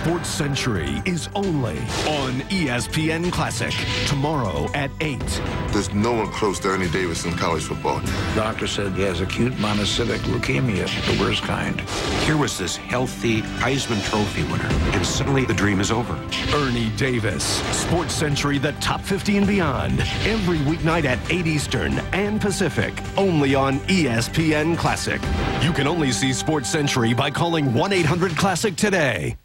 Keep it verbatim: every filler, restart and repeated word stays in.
Sports Century is only on E S P N Classic. Tomorrow at eight. There's no one close to Ernie Davis in college football. Doctor said he has acute monocytic leukemia, the worst kind. Here was this healthy Heisman Trophy winner, and suddenly the dream is over. Ernie Davis. Sports Century, the top fifty and beyond. Every weeknight at eight Eastern and Pacific. Only on E S P N Classic. You can only see Sports Century by calling one eight hundred classic today.